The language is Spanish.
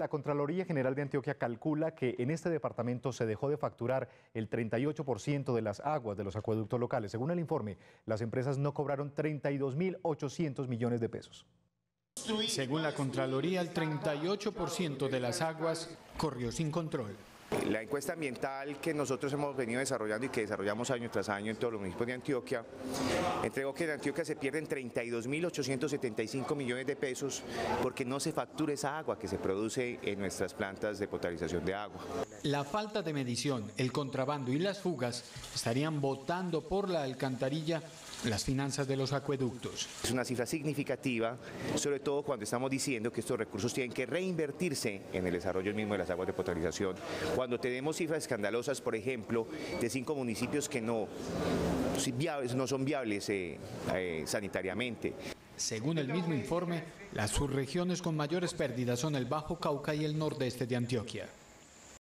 la Contraloría General de Antioquia calcula que en este departamento se dejó de facturar el 38% de las aguas de los acueductos locales. Según el informe, las empresas no cobraron 32.800 millones de pesos. Según la Contraloría, el 38% de las aguas corrió sin control. La encuesta ambiental que nosotros hemos venido desarrollando y que desarrollamos año tras año en todos los municipios de Antioquia, entregó que en Antioquia se pierden 32.875 millones de pesos porque no se factura esa agua que se produce en nuestras plantas de potabilización de agua. La falta de medición, el contrabando y las fugas estarían botando por la alcantarilla las finanzas de los acueductos. Es una cifra significativa, sobre todo cuando estamos diciendo que estos recursos tienen que reinvertirse en el desarrollo mismo de las aguas de potabilización. Cuando tenemos cifras escandalosas, por ejemplo, de 5 municipios que no son viables sanitariamente. Según el mismo informe, las subregiones con mayores pérdidas son el Bajo Cauca y el nordeste de Antioquia.